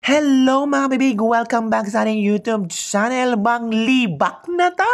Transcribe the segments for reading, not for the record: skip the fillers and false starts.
Hello mga bibig! Welcome back sa ating YouTube channel. Manglibak na ta!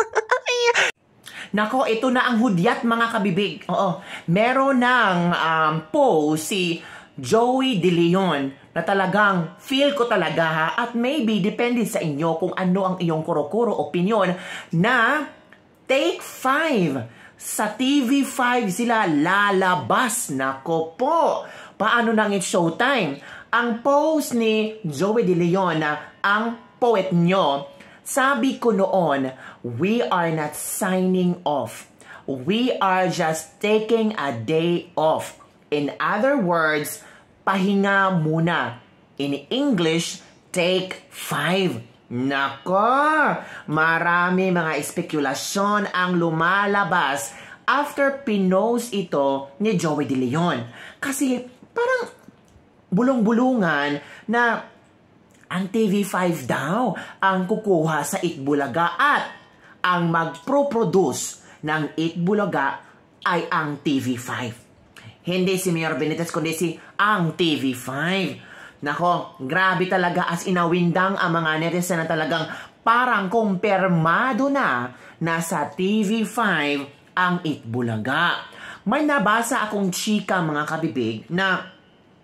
Nako, ito na ang hudyat mga kabibig. Oo, meron ng post si Joey De Leon na talagang feel ko talaga ha, at maybe depende sa inyo kung ano ang iyong kuro-kuro opinion na Take 5 sa TV5 sila lalabas. Nako po, paano nang it's showtime? Ang post ni Joey De Leon na ang poet nyo, sabi ko noon, we are not signing off. We are just taking a day off. In other words, pahinga muna. In English, take 5. Nako, marami mga espekulasyon ang lumalabas after pinost ito ni Joey De Leon. Kasi parang bulong-bulungan na ang TV5 daw ang kukuha sa Itbulaga at ang magpro-produce ng Itbulaga ay ang TV5. Hindi si Mayor Benitez kundi si ang TV5. Nako, grabe talaga as inawindang ang mga netizen na talagang parang kumpirmado na sa TV5 ang Itbulaga. May nabasa akong chika mga kabibig na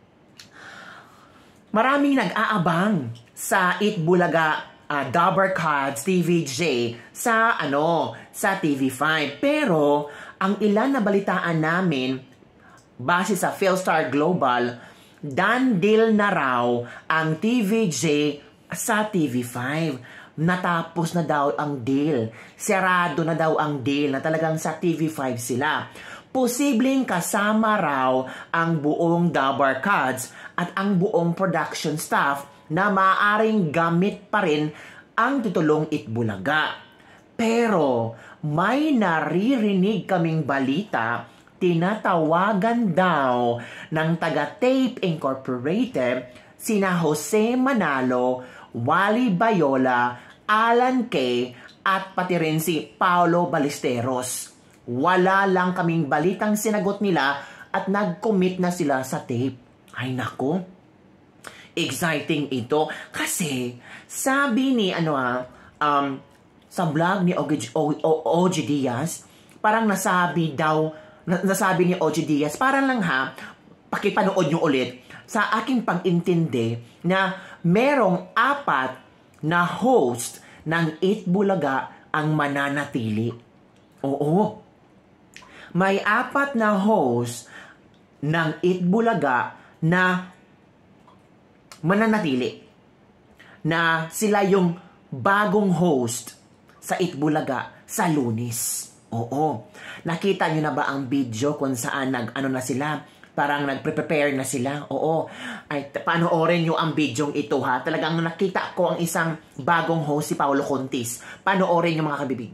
maraming nag-aabang sa Itbulaga Dabber Cards TVJ sa TV5. Pero ang ilan na balitaan namin base sa Philstar Global, done deal na raw ang TVJ sa TV5. Natapos na daw ang deal. Serado na daw ang deal na talagang sa TV5 sila. Posibleng kasama raw ang buong Dabber Cards at ang buong production staff na maaaring gamit pa rin ang titulong Itbulaga. Pero may naririnig kaming balita, tinatawagan daw ng taga-Tape Incorporated sina Jose Manalo, Wally Bayola, Alan Kay at pati rin si Paolo Ballesteros. Wala lang kaming balitang sinagot nila at nag-commit na sila sa tape. Ay nako, exciting ito. Kasi sabi ni sa vlog ni OG Diaz, parang nasabi ni OG Diaz, parang lang ha, pakipanood nyo ulit, sa aking pag-intindi na merong 4 na host ng Itbulaga ang mananatili. Oo. May 4 na host ng Itbulaga na mananatili. Na sila yung bagong host sa Itbulaga sa Lunes. Oo. Nakita nyo na ba ang video kung saan na sila? Parang nagpre-prepare na sila. Oo. Ay, panoorin nyo ang video ito ha. Talagang nakita ko ang isang bagong host, si Paolo Contis. Panoorin nyo mga kabibig.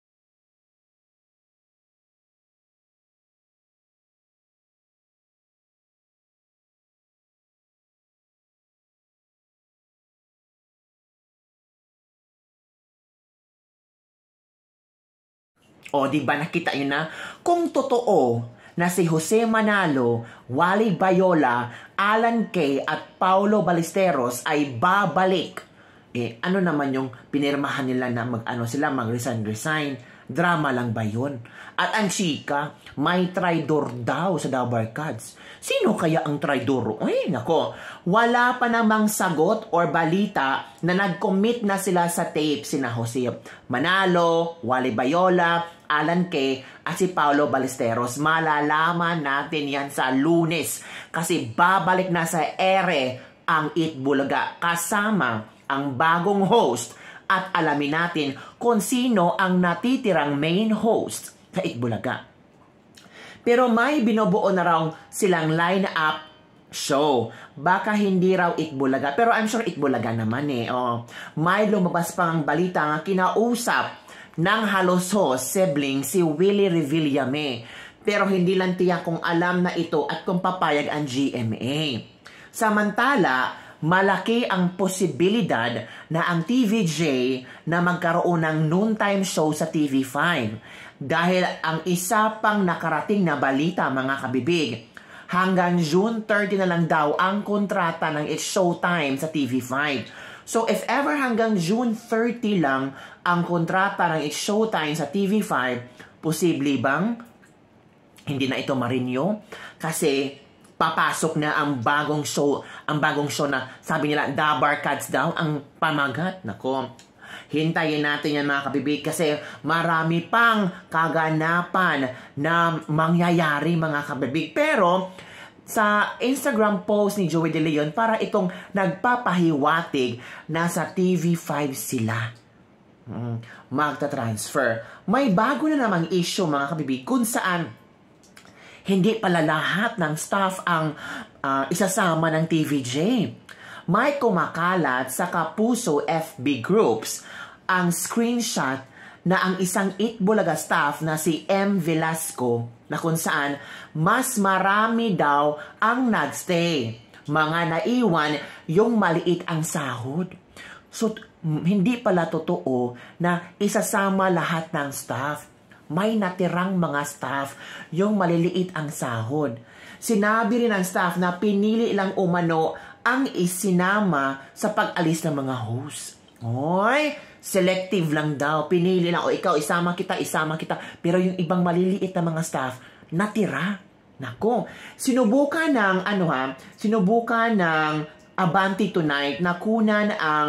O, diba nakita nyo na? Kung totoo na si Jose Manalo, Wally Bayola, Alan Kay at Paolo Ballesteros ay babalik, ano naman yung pinirmahan nila na mag-resign? Drama lang ba yun? At ang chika, may traidor daw sa Dabber Cards. Sino kaya ang traidor? Ay, nako. Wala pa namang sagot or balita na nag-commit na sila sa tape sina Jose Manalo, Wally Bayola, Alan Kay at si Paolo Ballesteros. Malalaman natin yan sa Lunes kasi babalik na sa ere ang Itbulaga kasama ang bagong host at alamin natin kung sino ang natitirang main host sa Itbulaga. Pero may binubuo na raw silang line-up show. Baka hindi raw Itbulaga, pero I'm sure Itbulaga naman Oh. May lumabas pang balita nga kinausap ng Haloso sibling si Willie Revillame. Pero hindi lang tiyak kung alam na ito at kung papayag ang GMA. Samantala, malaki ang posibilidad na ang TVJ na magkaroon ng noontime show sa TV5. Dahil ang isa pang nakarating na balita mga kabibig, hanggang June 30 na lang daw ang kontrata ng It's Showtime sa TV5. So if ever hanggang June 30 lang ang kontrata ng It's Showtime sa TV5, posible bang hindi na ito ma-renew? Kasi papasok na ang bagong show na sabi nila Dabar Cats daw ang pamagat. Nako, hintayin natin yan mga kabibig kasi marami pang kaganapan na mangyayari mga kabibig. Pero sa Instagram post ni Joey De Leon, para itong nagpapahiwatig na sa TV5 sila magta-transfer. May bago na namang issue mga kabibig kung saan hindi pala lahat ng staff ang isasama ng TVJ. May kumakalat sa Kapuso FB groups ang screenshot na ang isang Itbulaga staff na si M. Velasco na kung saan mas marami daw ang nagstay. Mga naiwan yung maliit ang sahod. So, hindi pala totoo na isasama lahat ng staff. May natirang mga staff yung maliliit ang sahod. Sinabi rin ng staff na pinili lang umano ang isinama sa pag-alis ng mga host. Oy, selective lang daw. Pinili lang, o ikaw, isama kita. Pero yung ibang maliliit na mga staff, natira. Nako, sinubukan ng Abante Tonight na kunan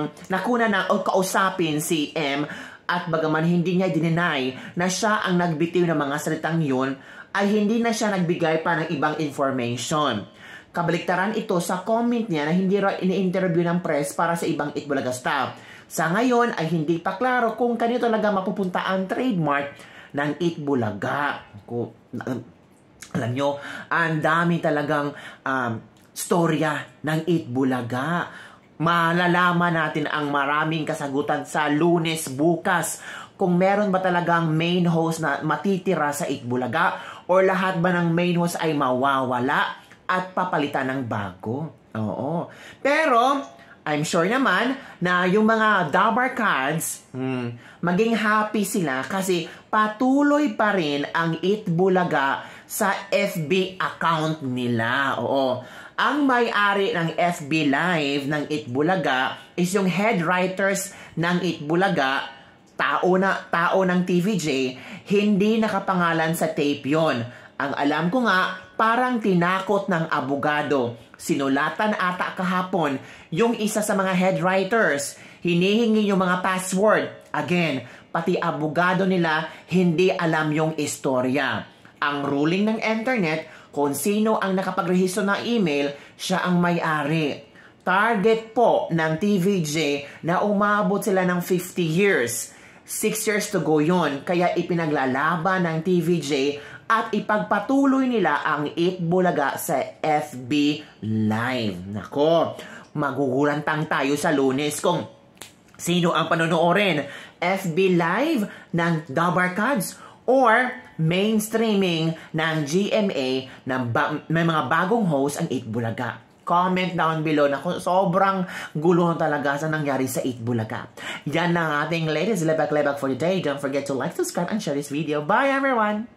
o kausapin si M. At bagaman hindi niya dinenay na siya ang nagbitiw ng mga salitang yun, ay hindi na siya nagbigay pa ng ibang information. Kabaliktaran ito sa comment niya na hindi raw ini-interview ng press para sa ibang Itbulaga staff. Sa ngayon ay hindi pa klaro kung kanino talaga mapupunta ang trademark ng Itbulaga. Alam nyo, ang dami talagang storya ng Itbulaga. Malalaman natin ang maraming kasagutan sa Lunes bukas. Kung meron ba talagang main host na matitira sa Itbulaga o lahat ba ng main host ay mawawala at papalitan ng bago. Oo. Pero, I'm sure naman na yung mga Dabar Cards, maging happy sila kasi patuloy pa rin ang Itbulaga sa FB account nila. Oo. Ang may-ari ng FB Live ng Itbulaga is yung head writers ng Itbulaga, tao ng TVJ, hindi nakapangalan sa tape yon. Ang alam ko nga, parang tinakot ng abogado. Sinulatan ata kahapon yung isa sa mga head writers. Hinihingi yung mga password. Again, pati abogado nila hindi alam yung istorya. Ang ruling ng internet, kung sino ang nakapagrehistro ng email, siya ang may-ari. Target po ng TVJ na umabot sila ng 50 years. 6 years to go yon. Kaya ipinaglalaban ng TVJ at ipagpatuloy nila ang Itbulaga sa FB Live. Nako, magugulantang tayo sa Lunes kung sino ang panonoorin. FB Live ng Dabar Cards or mainstreaming ng GMA na may mga bagong host ang Itbulaga. Comment down below na kung sobrang gulo talaga sa nangyari sa Itbulaga. Yan lang ating latest lebak-lebak for today. Don't forget to like, subscribe, and share this video. Bye everyone!